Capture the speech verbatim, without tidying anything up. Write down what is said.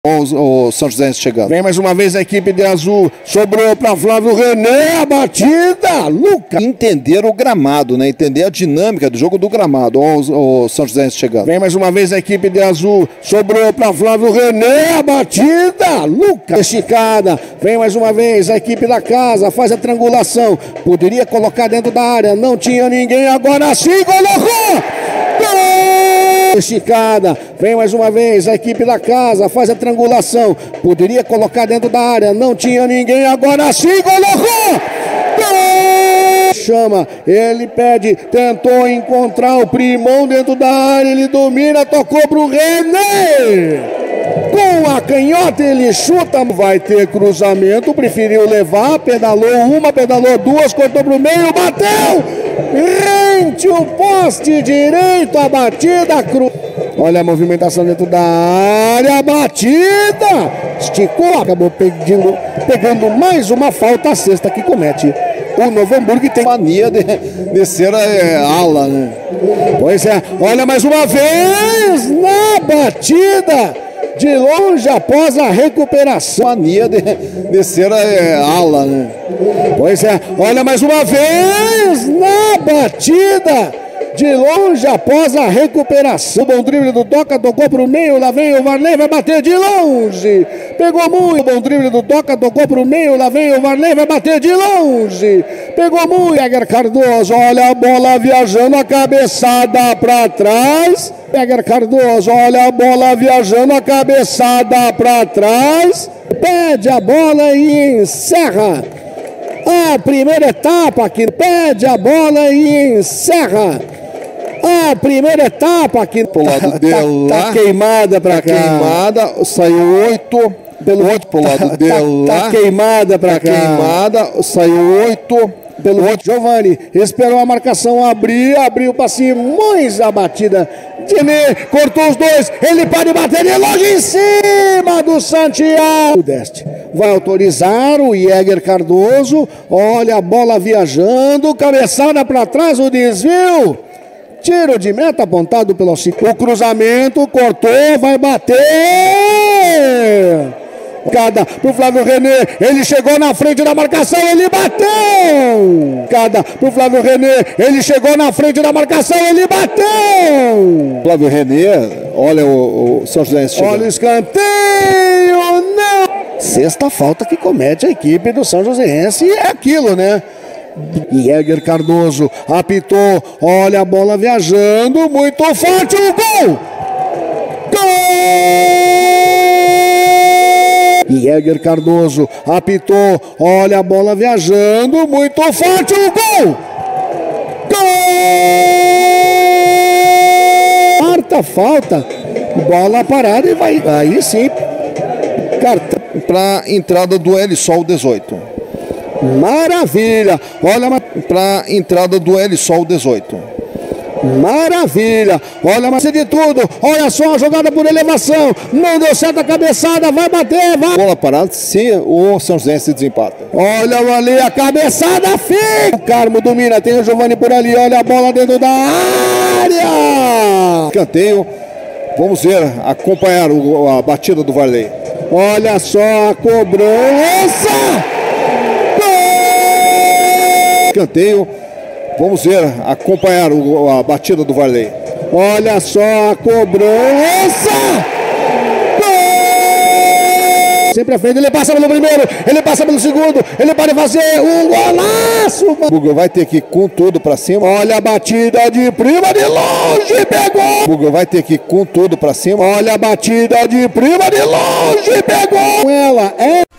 O, o São José chegando. Vem mais uma vez a equipe de azul. Sobrou para Flávio René. A batida. Lucas. Entender o gramado, né? Entender a dinâmica do jogo do gramado. O, o São José chegando. Vem mais uma vez a equipe de azul. Sobrou para Flávio René. A batida. Lucas. Esticada. Vem mais uma vez a equipe da casa. Faz a triangulação. Poderia colocar dentro da área. Não tinha ninguém. Agora sim colocou. Esticada, vem mais uma vez a equipe da casa, faz a triangulação, poderia colocar dentro da área, não tinha ninguém, agora sim colocou! Gol! Chama, ele pede, tentou encontrar o Primão dentro da área, ele domina, tocou pro René! Com a canhota ele chuta, vai ter cruzamento, preferiu levar, pedalou uma, pedalou duas, cortou pro meio, bateu! Rente o poste direito, a batida cruz. Olha a movimentação dentro da área, a batida! Esticou, acabou pegando, pegando mais uma falta, a sexta que comete o Novo Hamburgo, tem mania de, de ser é, ala, né? Pois é, olha mais uma vez na batida! De longe após a recuperação. Mania de, de ser é, ala, né? Pois é, olha mais uma vez na batida. De longe após a recuperação. Bom drible do Doca, tocou pro meio, lá vem o Varley, vai bater de longe. Pegou muito. Bom drible do Doca, tocou pro meio, lá vem o Varley, vai bater de longe. Pegou muito. Peger Cardoso, olha a bola viajando, a cabeçada pra trás. Peger Cardoso, olha a bola viajando, a cabeçada pra trás. Pede a bola e encerra a primeira etapa aqui. Pede a bola e encerra a primeira etapa aqui. Pro lado dele tá, lá. Tá queimada pra tá cá. Queimada, saiu oito. Pelo oito pro lado tá, dele tá, lá. Tá queimada pra tá cá. Queimada, saiu oito. Pelo outro, Giovani esperou a marcação abrir, abriu para Simões, a batida. Dine cortou os dois, ele pode bater de longe em cima do Santiago. O Deste vai autorizar o Jäger Cardoso. Olha a bola viajando, cabeçada para trás, o desvio. Tiro de meta apontado pelo Chico. O cruzamento cortou, vai bater. Cada pro Flávio René, ele chegou na frente da marcação, ele bateu! Cada pro Flávio René, ele chegou na frente da marcação, ele bateu! Flávio René, olha o, o São José chegando. Olha o escanteio, não! Sexta falta que comete a equipe do São Joséense, e é aquilo, né? Jäger Cardoso apitou, olha a bola viajando, muito forte, o gol! Jäger Cardoso apitou, olha a bola viajando, muito forte, o gol! Gol! Quarta falta, bola parada e vai, aí sim, cartão. Para entrada do L Sol dezoito. Maravilha, olha para entrada do L Sol dezoito. Maravilha, olha mais de tudo, olha só a jogada por elevação, não deu certo a cabeçada, vai bater, vai. Bola parada, se o São José se desempata. Olha ali a cabeçada, fica. O Carmo domina, tem o Giovani por ali, olha a bola dentro da área. Escanteio, vamos ver, acompanhar o, a batida do Varley. Olha só a cobrança. Gol! Escanteio. Vamos ver, acompanhar o, a batida do Varley. Olha só a cobrança! Gol! Sempre à frente, ele passa pelo primeiro, ele passa pelo segundo, ele pode fazer um golaço! O Buga vai ter que ir com tudo pra cima. Olha a batida de prima de longe, pegou! O Buga vai ter que ir com tudo pra cima. Olha a batida de prima de longe, pegou! Ela é...